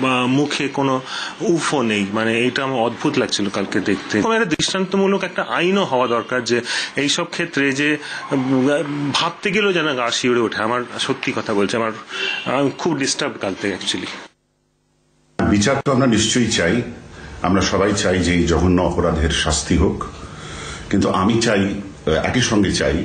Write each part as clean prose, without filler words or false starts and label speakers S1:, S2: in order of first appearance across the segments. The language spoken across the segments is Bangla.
S1: মুখে কোনো উফও নেই, মানে এটা আমার অদ্ভুত লাগছিল কালকে দেখতে। একটা দৃষ্টান্তমূলক একটা আইনও হওয়া দরকার যে এইসব ক্ষেত্রে যে ভাবতে গেলেও যেন গা শিউরে ওঠে। আমার সত্যি কথা বলছে, আমার খুব ডিস্টার্ব কাল থেকে অ্যাকচুয়ালি।
S2: বিচার তো আমরা নিশ্চয়ই চাই, আমরা সবাই চাই যে এই জঘন্য অপরাধের শাস্তি হোক, কিন্তু আমি চাই, একই সঙ্গে চাই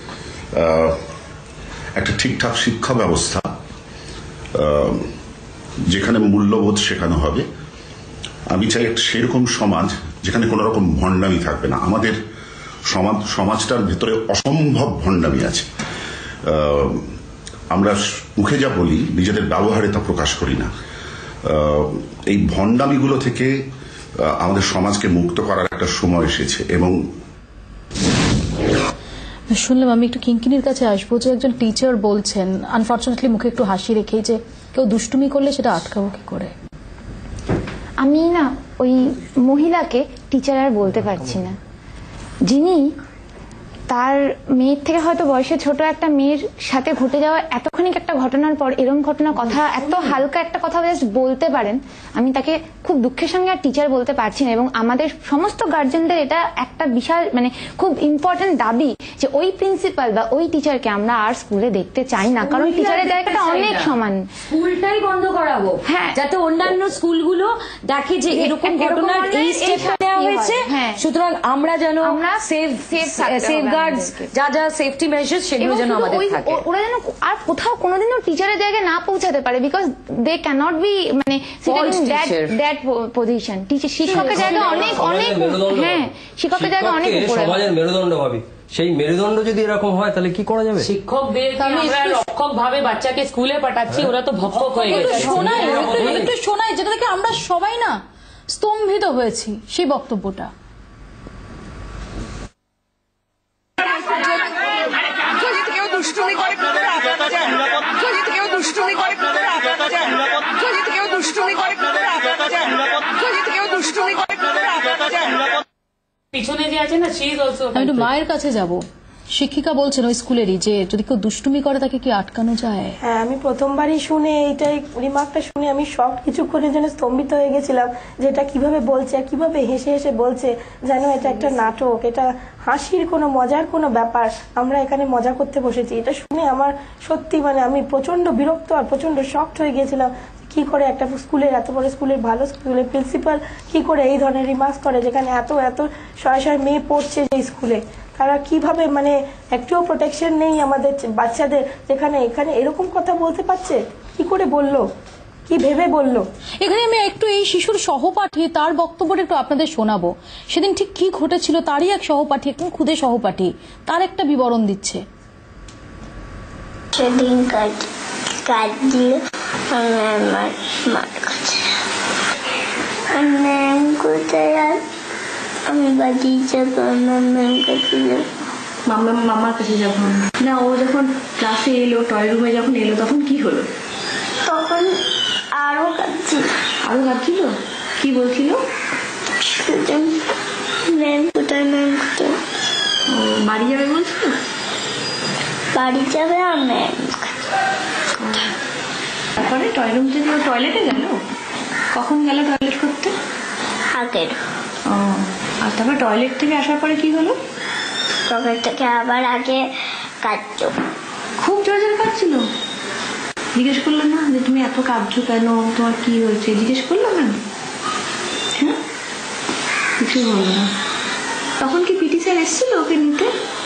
S2: একটা ঠিকঠাক শিক্ষা ব্যবস্থা যেখানে মূল্যবোধ শেখানো হবে। আমি চাই একটা সেরকম সমাজ যেখানে কোনো রকম ভণ্ডামি থাকবে না। আমাদের সমাজটার ভেতরে অসম্ভব ভণ্ডামি আছে। আমরা মুখে যা বলি নিজেদের ব্যবহারে তা প্রকাশ করি না। এই ভণ্ডামিগুলো থেকে আমাদের সমাজকে মুক্ত করার একটা সময় এসেছে। এবং
S3: শুনলাম, আমি একটু কিঙ্কিনির কাছে আসবো, যে একজন টিচার বলছেন আনফর্চুনেটলি মুখে একটু হাসি রেখেই যে কেউ দুষ্টুমি করলে সেটা আটকাবো কি করে।
S4: আমি না ওই মহিলাকে টিচার আর বলতে পারছি না, যিনি তার মেয়ের থেকে হয়তো বয়সে ছোট একটা মেয়ের সাথে ঘটে যাওয়া এতখানি একটা ঘটনার পর এরকম ঘটনার কথা এত হালকা একটা কথা জাস্ট বলতে পারেন। আমি তাকে খুব দুঃখের সঙ্গে আর টিচার বলতে পারছি না। এবং আমাদের সমস্ত গার্জেনদের এটা একটা বিশাল মানে খুব ইম্পর্টেন্ট দাবি যে ওই প্রিন্সিপাল বা ওই টিচারকে আমরা আর স্কুলে দেখতে চাই না, কারণ টিচারের জায়গাটা অনেক সমান।
S5: স্কুলটাই বন্ধ করাবো, হ্যাঁ, যাতে অন্যান্য স্কুলগুলো দেখে যে এরকম ঘটনার এই স্টেপটা নেওয়া হয়েছে, সুতরাং আমরা যেন সেফগার্ডস যা যা সেফটি মেজার্স সেগুলো যেন আমাদের থাকে,
S4: ওরা যেন আর কোথাও কোনোদিনও টিচারের জায়গায় না পৌঁছাতে পারে, বিকজ দে ক্যানট বি মানে দ্যাট পজিশন। শিক্ষকের জায়গা অনেক অনেক, হ্যাঁ, শিক্ষকের জায়গা অনেক উপরে।
S6: সমাজের মেরুদণ্ড ভাবি, সেই মেরুদণ্ড যদি এরকম হয় তাহলে কি করা যাবে?
S5: শিক্ষকদের আমরা রক্ষক ভাবে বাচ্চাকে স্কুলে পাঠাচ্ছি, ওরা তো ভক্ষক হয়ে গেছে।
S3: একটু শোনাই যেটা থেকে আমরা সবাই না স্তম্ভিত হয়েছি, সেই বক্তব্যটা।
S5: পিছনে যে আছে না, সি ইজ অলসো।
S3: আমি একটু মায়ের কাছে যাব। শিক্ষিকা বলছেন ওই স্কুলেরই যে যদি কেউ দুষ্টুমি করে তাকে কি আটকানো যায়?
S7: হ্যাঁ, আমি প্রথমবারই শুনে এইটাই রিমার্কটা শুনে আমি সব কিছুক্ষণের জন্য স্তম্ভিত হয়ে গেছিলাম যে এটা কিভাবে বলছে আর কিভাবে হেসে হেসে বলছে, যেন এটা একটা নাটক, এটা হাসির কোনো মজার কোনো ব্যাপার, আমরা এখানে মজা করতে বসেছি। এটা শুনে আমার সত্যি মানে আমি প্রচন্ড বিরক্ত আর প্রচন্ড শকড হয়ে গিয়েছিলাম। কি করে একটা স্কুলের, এত বড় স্কুলের, ভালো স্কুলের প্রিন্সিপাল কি করে এই ধরনের রিমার্কস করে, যেখানে এত এত শয়ে শয়ে মেয়ে পড়ছে যে স্কুলে, তারা কিভাবে মানে একটুও প্রোটেকশন নেই আমাদের বাচ্চাদের, যেখানে এখানে এরকম কথা বলতে পারছে, কি করে বললো, কি ভেবে বললো।
S3: এখানে আমি একটু এই শিশুর সহপাঠী তার বক্তব্যটা একটু আপনাদের শোনাবো। সেদিন ঠিক কি ঘটেছিল তারই এক সহপাঠী, একদম খুদে সহপাঠী, তার একটা বিবরণ দিচ্ছে।
S8: সেদিন কাজ দিয়ে আমার মার কাছে, ম্যাম কোথায়, আমি বাড়ি যাবো, আমার ম্যাম কাছে যাবো।
S9: মামার কাছে যাবো না? ও যখন ক্লাসে এলো, টয় রুমে যখন এলো তখন কি হলো?
S8: তখন আরো কাঁদছিল।
S9: আরো কাঁদছিল? কি বলছিল?
S8: ম্যাম কোথায়, ম্যাম কোথায়।
S9: ও বাড়ি যাবে বলছিল?
S8: বাড়ি যাবে আর ম্যাম।
S9: তারপরে টয় রুম থেকে টয়লেটে গেল? কখন গেল টয়লেট করতে?
S8: আগের।
S9: ও, আর তারপর টয়লেট থেকে আসার পরে কি হলো?
S8: টয়লেট থেকে আবার আগে কাঁদছো।
S9: খুব জোরে জোরে কাঁদছিল? জিজ্ঞেস করলো না যে তুমি এত কাঁদছো কেন, তোমার কি হয়েছে? জিজ্ঞেস করলো না? হ্যাঁ, কিছু বললো না। তখন কি পিটি স্যার এসেছিল ওকে নিতে?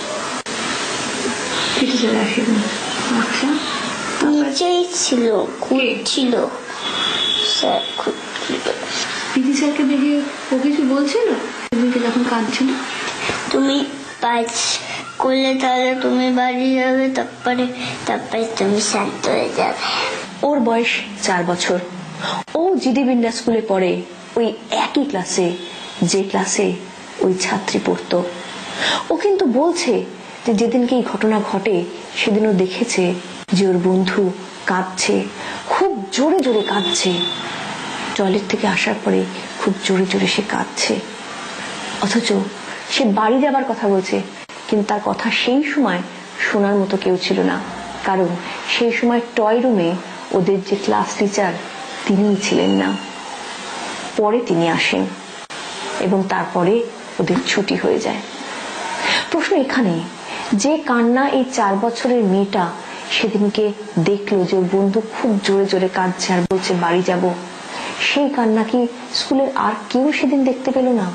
S9: পিটি স্যার আসেনি। আচ্ছা,
S8: নিচেই ছিল, খুঁজছিল স্যার,
S9: পিটি স্যারকে দেখে ও কিছু বলছিল সেদিনকে যখন কাঁদছিল?
S8: তুমি কাজ করলে তাহলে তুমি বাড়ি যাবে, তারপরে তুমি শান্ত হয়ে যাবে।
S9: ওর বয়স 4 বছর। ও জিডি বিন্ডা স্কুলে পড়ে, ওই একই ক্লাসে যে ক্লাসে ওই ছাত্রী পড়তো। ও কিন্তু বলছে যে যেদিনকে এই ঘটনা ঘটে সেদিনও দেখেছে যে ওর বন্ধু কাঁদছে, খুব জোরে জোরে কাঁদছে। টয়লেট থেকে আসার পরে খুব জোরে জোরে সে কাঁদছে, অথচ সে বাড়ি যাবার কথা বলছে, কিন্তু তার কথা সেই সময় শোনার মতো কেউ ছিল না, কারণ সেই সময় টয় রুমে ওদের যে ক্লাস টিচার তিনিই ছিলেন না, পরে তিনি আসেন এবং তারপরে ওদের ছুটি হয়ে যায়। প্রশ্ন এখানে, যে কান্না এই 4 বছরের মেয়েটা সেদিনকে দেখলো যে ওর বন্ধু খুব জোরে জোরে কাঁদছে আর বলছে বাড়ি যাব, সেই কান্না কি স্কুলের আর কেউ সেদিন দেখতে পেল না?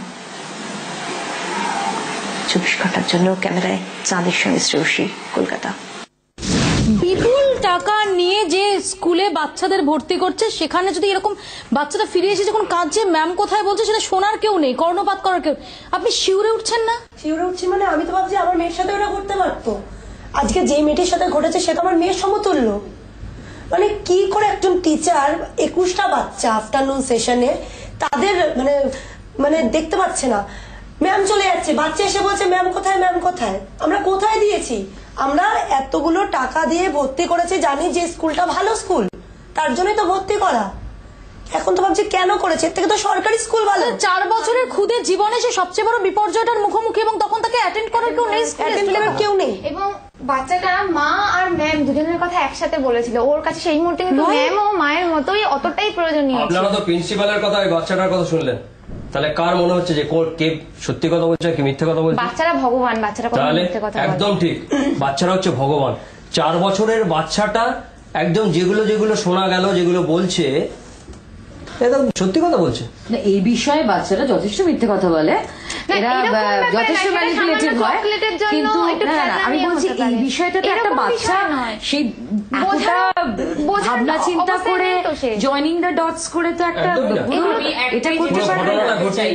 S9: 24 ঘন্টার জন্য ক্যামেরায় চাঁদের সঙ্গে শ্রেয়সী, কলকাতা।
S3: বিপুল টাকা নিয়ে যে স্কুলে বাচ্চাদের ভর্তি করছে, সেখানে যদি এরকম বাচ্চাটা ফিরে এসে যখন কাঁদছে, ম্যাম কোথায় বলছে সেটা শোনার কেউ নেই, কর্ণপাত করার কেউ, আপনি শিউরে উঠছেন না?
S7: শিউরে উঠছি মানে আমি তো ভাবছি আমার মেয়ের সাথে ওরা করতে পারতো। আজকে যে মেয়েটির সাথে ঘটেছে সে তো আমার মেয়ের সমতুল্য। মানে কি করে একজন টিচার 21টা বাচ্চা আফটারনুন সেশনে তাদের মানে মানে দেখতে পাচ্ছে না, ম্যাম চলে যাচ্ছে, বাচ্চা এসে বলছে ম্যাম কোথায়, ম্যাম কোথায়। আমরা কোথায় দিয়েছি? আমরা এতগুলো টাকা দিয়ে ভর্তি করেছি, জানি যে স্কুলটা ভালো স্কুল, তার জন্যই তো ভর্তি করা। এখন তো ভাবছি কেন করেছে, এর থেকে তো সরকারি স্কুল ভালো।
S3: 4 বছরের খুদে জীবনে সে সবচেয়ে বড় বিপর্যয়টার মুখোমুখি, এবং তখন তাকে অ্যাটেন্ড করার কেউ নেই,
S7: কেউ নেই।
S4: এবং বাচ্চাটা মা আর ম্যাম দুজনের কথা একসাথে বলেছিল, ওর কাছে সেই মুহূর্তে কিন্তু ম্যাম ও মায়ের মতোই অতটাই প্রয়োজনীয়।
S6: আপনারা তো প্রিন্সিপালের কথা, ওই বাচ্চাটার কথা শুনলেন, তাহলে কার মনে হচ্ছে যে কে সত্যি কথা বলছে কি মিথ্যে কথা বলছে?
S4: বাচ্চারা ভগবান, বাচ্চারা কোনো
S6: তাহলে
S4: মিথ্যে কথা বলে না।
S6: একদম ঠিক, বাচ্চারা হচ্ছে ভগবান। 4 বছরের বাচ্চাটা একদম যেগুলো যেগুলো শোনা গেল, যেগুলো বলছে একদম সত্যি কথা বলছে।
S5: না, এই বিষয়ে বাচ্চারা যথেষ্ট মিথ্যে কথা বলে, এরা যথেষ্ট ম্যানিপুলেটিভ হয়, কিন্তু আমি বলছি এই বিষয়টাতে একটা বাচ্চা সেই ভাবনা চিন্তা করে জয়নিং দ্য ডটস করে তো একটা এটা করতে পারবে না।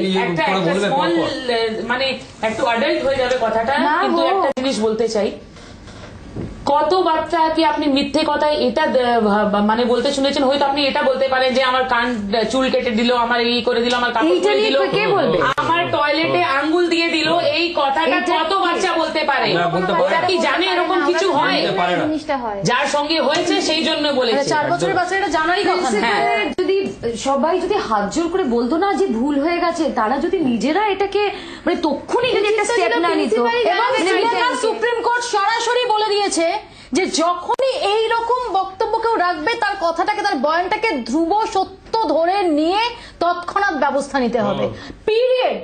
S10: মানে একটু অ্যাডাল্ট হয়ে যাবে কথাটা, কিন্তু একটা জিনিস বলতে চাই, কত বাচ্চা কি আপনি মিথ্যে কথায় এটা মানে বলতে শুনেছেন? হয়তো আপনি এটা বলতে পারেন যে আমার কান চুল কেটে দিল, আমার এই করে দিল, আমার কাপড় খুলে দিল, আমার টয়লেটে আঙ্গুল দিয়ে দিল, এই কথাটা কত বাচ্চা বলতে পারে? ওরা কি জানে এরকম কিছু হয়? যার সঙ্গে হয়েছে সেই জন্য বলেছে।
S3: 4 বছরের বাচ্চা এটা জানারই কথা না।
S5: যদি সবাই যদি হাত জোর করে বলতো না যে ভুল হয়ে গেছে, তারা যদি নিজেরা এটাকে মানে তক্ষুনি যদি একটা স্টেপ না নিত।
S3: এবং সুপ্রিম কোর্ট সরাসরি বলে দিয়েছে যে যখনই এই রকম বক্তব্য কেউ রাখবে, তার কথাটাকে, তার বয়ানটাকে ধ্রুব সত্য ধরে নিয়ে তৎক্ষণাৎ ব্যবস্থা নিতে হবে। পিরিয়ড।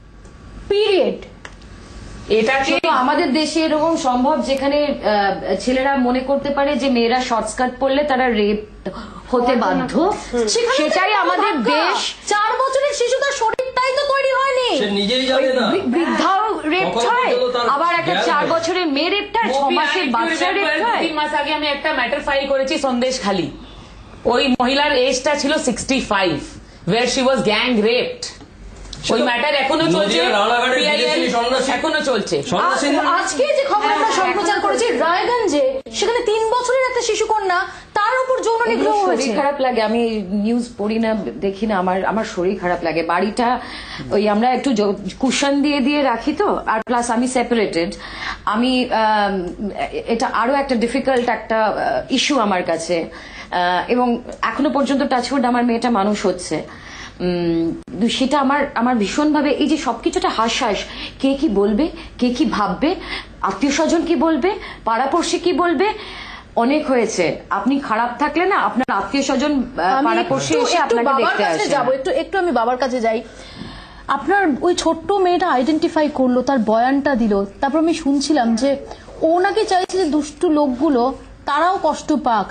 S5: এটা কি আমাদের দেশে এরকম সম্ভব যেখানে ছেলেরা মনে করতে পারে যে মেয়েরা শর্ট স্কার্ট পরলে তারা রেপ হতে বাধ্য? সেটাই আমাদের দেশ।
S3: 4 বছরের শিশু, তার শরীরটাই তো তৈরি হয়নি,
S6: সে নিজেই জানে না।
S5: বৃদ্ধাও রেপ হয়, আবার একটা 4 বছরের মেয়ে রেপ হয়, 6 মাসের বাচ্চা রেপ হয়।
S10: 3 মাস আগে আমি একটা ম্যাটার ফাইল করেছি সন্দেশখালী। ওই মহিলার এজটা ছিল 65, where she was gang raped। ওই ম্যাটার এখনো চলছে, এখনো চলছে।
S3: আজকে যে খবর আমরা সম্প্রচার করেছি রায়গঞ্জে, সেখানে 3 বছরের একটা শিশু কন্যা, তার উপর যৌন নিগ্রহ হয়েছে।
S5: খারাপ লাগে, আমি নিউজ পড়ি না, দেখি না, আমার শরীর খারাপ লাগে। বাড়িটা ওই আমরা একটু কুশন দিয়ে দিয়ে রাখি তো, আর প্লাস আমি সেপারেটেড, আমি এটা আরো একটা ডিফিকাল্ট একটা ইস্যু আমার কাছে। এবং এখনো পর্যন্ত টাচউড আমার মেয়েটা মানুষ হচ্ছে, সেটা আমার ভীষণভাবে এই যে সবকিছুটা হাস, কে কি বলবে, কে কি ভাববে, আত্মীয় স্বজন কি বলবে, পাড়াপড়শি কি বলবে, অনেক হয়েছে। আপনি খারাপ থাকলে না আপনার আত্মীয় স্বজন পাড়াপড়শি এসে আপনাকে দেখতে আসে।
S3: যাবো একটু আমি বাবার কাছে যাই। আপনার ওই ছোট্ট মেয়েটা আইডেন্টিফাই করলো, তার বয়ানটা দিল, তারপর আমি শুনছিলাম যে ও নাকি চাইছে যে দুষ্টু লোকগুলো তারাও কষ্ট পাক।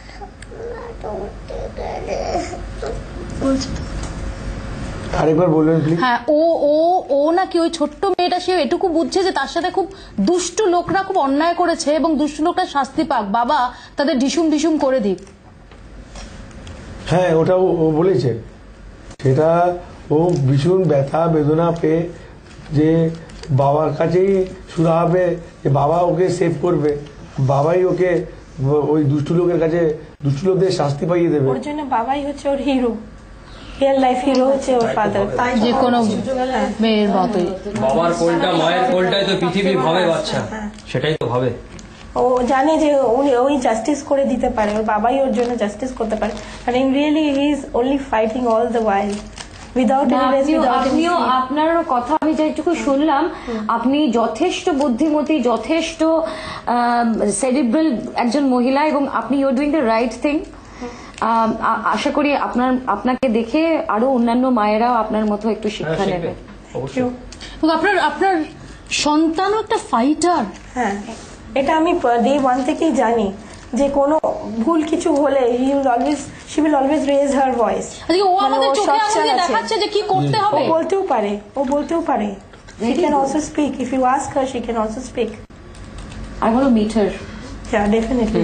S11: আরেকবার বলবেন প্লিজ?
S3: হ্যাঁ, ও নাকি ওই ছোট্ট মেয়েটা, সে এটুকু বুঝছে যে তার সাথে খুব দুষ্টু লোকরা খুব অন্যায় করেছে এবং দুষ্টু লোকরা শাস্তি পাক, বাবা তাদের ঢিসুম করে দিক।
S11: হ্যাঁ, ওটা ও বলেছে, সেটা ও ভীষণ ব্যথা বেদনা পেয়ে যে বাবার কাছেই শুরু হবে, যে বাবা ওকে সেভ করবে, বাবাই ওকে ওই দুষ্টু লোকের কাছে, দুষ্টু লোকদের শাস্তি পাইয়ে দেবে।
S7: ওর জন্য বাবাই হচ্ছে ওর হিরো, রিয়েল লাইফ হিরো হচ্ছে ওর ফাদার। তাই
S3: যে কোনো মেয়ের মতোই
S6: বাবার কোলটা, মায়ের কোলটাই তো পৃথিবী ভাবে বাচ্চা, সেটাই তো ভাবে।
S7: ও জানে যে ওই জাস্টিস করে দিতে পারে, ওর বাবাই ওর জন্য জাস্টিস করতে পারে। আর in really he is only fighting all the while without any rest, without any.
S5: আপনার কথা আমি যেটুকু শুনলাম, আপনি যথেষ্ট বুদ্ধিমতী, যথেষ্ট সেরিব্রাল একজন মহিলা, এবং আপনি you are doing the right thing. আশা করি আপনাকে দেখে আরো অন্যান্য মায়েরাও আপনার মতো একটু শিক্ষা নেবে।
S3: আপনার সন্তানও একটা ফাইটার।
S7: হ্যাঁ, এটা আমি ডে 1 থেকেই জানি যে কোনো ভুল কিছু হলে she will always raise her voice।
S3: ও আমাদের চোখে আঙুল দিয়ে দেখাচ্ছে যে কি করতে হবে।
S7: ও বলতেও পারে she can also speak, if you ask her she can also speak।
S5: I want to meet her।
S7: Yeah, definitely।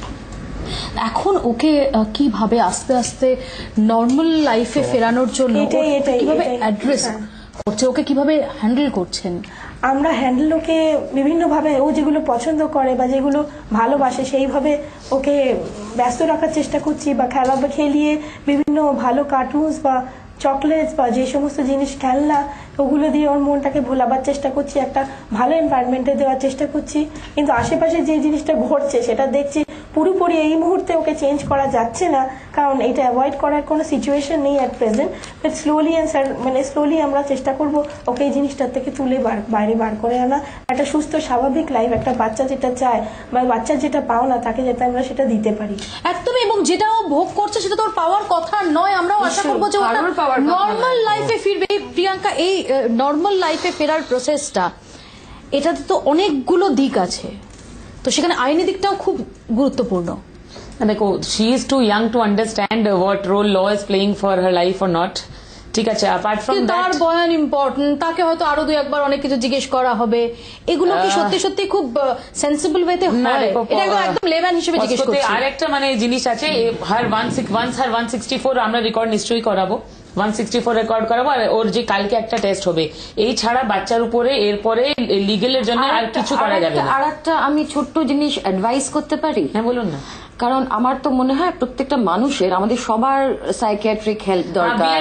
S3: এখন ওকে কিভাবে আস্তে আস্তে নর্মাল লাইফে ফেরানোর জন্য কিভাবে অ্যাড্রেস করছে, ওকে কিভাবে হ্যান্ডেল করছেন?
S7: আমরা হ্যান্ডেল ওকে বিভিন্নভাবে, ও যেগুলো পছন্দ করে বা যেগুলো ভালোবাসে সেইভাবে ওকে ব্যস্ত রাখার চেষ্টা করছি, বা খেলিয়ে বিভিন্ন ভালো কার্টুনস বা চকলেটস বা যে সমস্ত জিনিস খেলনা ওগুলো দিয়ে ওর মনটাকে ভোলাবার চেষ্টা করছি, একটা ভালো এনভায়রনমেন্টে দেওয়ার চেষ্টা করছি। কিন্তু আশেপাশে যে জিনিসটা ঘটছে সেটা দেখছি পুরোপুরি এই মুহূর্তে ওকে চেঞ্জ করা যাচ্ছে না, কারণ এটা অ্যাভয়েড করার কোনো সিচুয়েশন নেই অ্যাট প্রেজেন্ট। বাট স্লোলি আমরা চেষ্টা করব ওকে এই জিনিসটার থেকে তুলে বাইরে বার করে আনা, একটা সুস্থ স্বাভাবিক লাইফ, একটা বাচ্চা যেটা চায় বা বাচ্চার যেটা পাও না তাকে যাতে আমরা সেটা দিতে পারি।
S3: একদমই, এবং যেটা ও ভোগ করছে সেটা তোর পাওয়ার কথা নয়। আমরাও আশা করবো যে নর্মাল লাইফে ফিরবে। প্রিয়াঙ্কা, এই নর্মাল লাইফে ফেরার প্রসেসটা, এটাতে তো অনেকগুলো দিক আছে, তো সেখানে আইনি দিকটাও খুব গুরুত্বপূর্ণ।
S10: দেখো, she is too young to understand what role law is playing for her life or not. ঠিক আছে, অ্যাপার্ট ফ্রম
S3: তার বয়ান ইম্পর্টেন্ট, তাকে হয়তো আরো 2-1 বার অনেক কিছু জিজ্ঞেস করা হবে। এগুলো কি সত্যি সত্যি খুব সেন্সিবল ওয়েতে হয়? এটা একদম লেম্যান হিসেবে জিজ্ঞেস করছি।
S10: আর একটা মানে জিনিস আছে, হার 164 আমরা রেকর্ড নিশ্চয়ই করাবো, 164 রেকর্ড করাবো, আর ওর যে কালকে একটা টেস্ট হবে। এই ছাড়া বাচ্চার উপরে এরপরে লিগেলের জন্য আর কিছু করা যাবে না।
S5: আর একটা আমি ছোট্ট জিনিস অ্যাডভাইস করতে পারি?
S10: হ্যাঁ, বলুন না।
S5: কারণ আমার তো মনে হয় প্রত্যেকটা মানুষের, আমাদের সবার সাইকিয়াট্রিক হেল্প দরকার।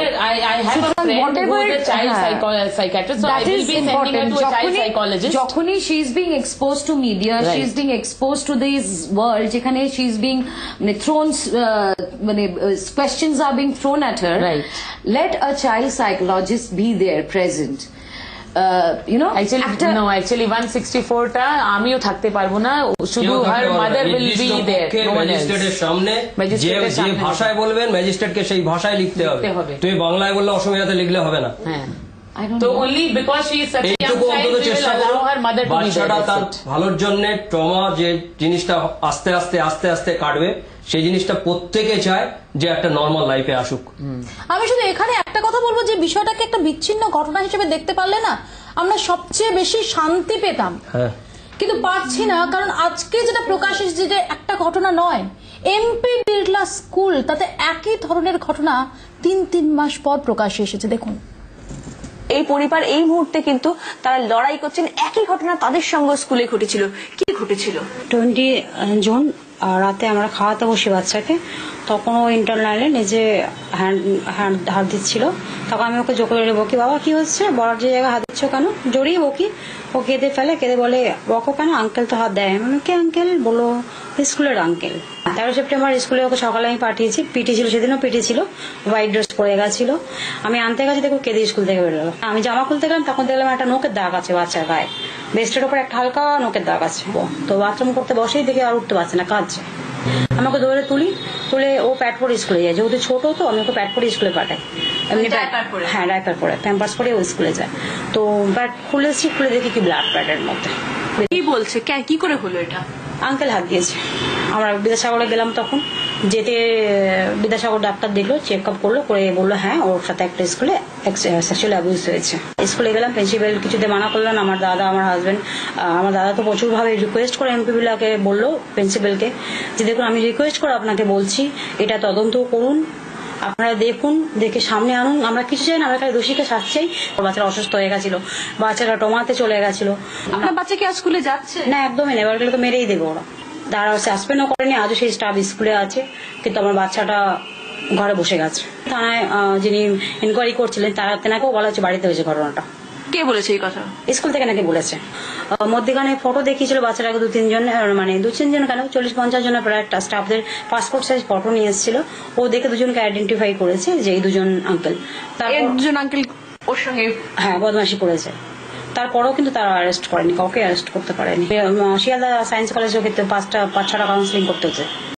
S5: যখনই she is being expose to media, she is being expose to this world, যেখানে শি ইজ বিং থ্রোন, মানে questions are being thrown at her, let a child psychologist be there present.
S10: Actually 164টা আমিও থাকতে পারবো না, শুধু her mother will be there.
S6: ম্যাজিস্ট্রেটের সামনে যে ভাষায় বলবেন ম্যাজিস্ট্রেটকে সেই ভাষায় লিখতে হবে। তুমি বাংলায় বললে অসমীয়াতে লিখলে হবে না।
S10: হ্যাঁ, তো only because she is such a young child, we will allow her mother to be there।
S6: বাচ্চাটা তার ভালোর জন্য ট্রমা যে জিনিসটা আস্তে আস্তে কাটবে, সেই জিনিসটা প্রত্যেকে চায় যে একটা নর্মাল লাইফে আসুক।
S3: আমি শুধু এখানে একটা কথা বলবো যে বিষয়টাকে একটা বিচ্ছিন্ন ঘটনা হিসেবে দেখতে পারলে না আমরা সবচেয়ে বেশি শান্তি পেতাম। কিন্তু পারছি না, কারণ আজকে যেটা প্রকাশ এসেছে যে একটা ঘটনা নয়, এমপি বিড়লা স্কুল, তাতে একই ধরনের ঘটনা 3 মাস পর প্রকাশ এসেছে। দেখুন,
S9: এই পরিবার এই মুহূর্তে কিন্তু তারা লড়াই করছেন, একই ঘটনা তাদের সঙ্গে স্কুলে ঘটেছিল। কি ঘটেছিল?
S12: 20 জুন রাতে আমরা খাওয়াতে বসি বাচ্চাকে, তখন ও ইন্টারনালে নিজে হাত দিচ্ছিল। তখন আমি ওকে জোরে জোরে বকি, বাবা কি হচ্ছে, বলার যে জায়গায় হাত দিচ্ছ কেন, জড়িয়ে বকি। ও কেঁদে ফেলে, কেঁদে বলে বকো কেন, আঙ্কেল তো হাত দেয়। আমি কে আঙ্কেল? বলো স্কুলের আঙ্কেল। 13 সেপ্টেম্বর স্কুলে ওকে সকালে আমি পাঠিয়েছি, পিটি ছিল সেদিনও, পিটি ছিল, হোয়াইট ড্রেস পরে গেছিল। আমি আনতে গেছি, দেখো কেঁদে স্কুল থেকে বেরোলো। আমি জামা খুলতে গেলাম, তখন দেখলাম একটা নোকের দাগ আছে বাচ্চার গায়ে, বেস্টের উপর একটা হালকা নোকের দাগ আছে। তো বাথরুম করতে বসেই দেখে আর উঠতে পারছে না, কাঁদছে। আমাকে দৌড়ে তুলে ও প্যাড পরে স্কুলে যায়, যেহেতু ছোট তো আমি ওকে প্যাড পরে স্কুলে পাঠাই, এমনি হ্যাঁ ডাইপার পরে, প্যাম্পার্স পরে ও স্কুলে যায়। তো প্যাড খুলে দেখি কি ব্লাড প্যাডের মধ্যে।
S9: কি বলছে, কি করে হলো এটা?
S12: আঙ্কেল হাত দিয়েছে। আমরা বিদ্যাসাগরে গেলাম, তখন যেতে বিদ্যাসাগর ডাক্তার দেখলো, চেক আপ করলো, করে বললো হ্যাঁ ওর সাথে একটা স্কুলে সেক্সুয়াল অ্যাবিউজ হয়েছে। স্কুলে গেলাম, প্রিন্সিপাল কিছুতে মানা করলেন। আমার দাদা, আমার হাজবেন্ড, আমার দাদা তো প্রচুরভাবে রিকোয়েস্ট করে এমপি বিলাকে বললো, প্রিন্সিপালকে, যে দেখুন আমি রিকোয়েস্ট করে আপনাকে বলছি এটা তদন্ত করুন, আপনারা দেখুন, দেখে সামনে আনুন। আমরা কিছু চাই না, আমরা খালি দোষীকে শাস্তি চাই। বাচ্চারা অসুস্থ হয়ে গেছিল, বাচ্চারা টমাতে চলে গেছিল।
S9: আপনার বাচ্চা কি স্কুলে যাচ্ছে?
S12: না, একদমই না, এবার গেলে তো মেরেই দেবে ওরা। তারা সাসপেন্ডও করেনি, আজও সেই স্টাফ স্কুলে আছে, কিন্তু আমার বাচ্চাটা ঘরে বসে গেছে। থানায় যিনি ইনকোয়ারি করছিলেন তেনাকেও বলা হচ্ছে বাড়িতে হয়েছে ঘটনাটা।
S9: কে বলেছে এই কথা?
S12: স্কুল থেকে নাকি বলেছে। মধ্যখানে ফটো দেখিয়েছিল বাচ্চাটাকে 2-3 জন, মানে 2-3 জন কেন 40-50 জনের প্রায় একটা স্টাফদের পাসপোর্ট সাইজ ফটো নিয়ে এসেছিল। ও দেখে দুজনকে আইডেন্টিফাই করেছে যে এই দুজন আঙ্কেল।
S9: দুজন আঙ্কেল ওর সঙ্গে
S12: হ্যাঁ বদমাশি করেছে। তারপরেও কিন্তু তারা অ্যারেস্ট করেনি, কাউকে অ্যারেস্ট করতে পারেনি। শিয়ালদা সায়েন্স কলেজে 5-6টা কাউন্সিলিং করতে হচ্ছে।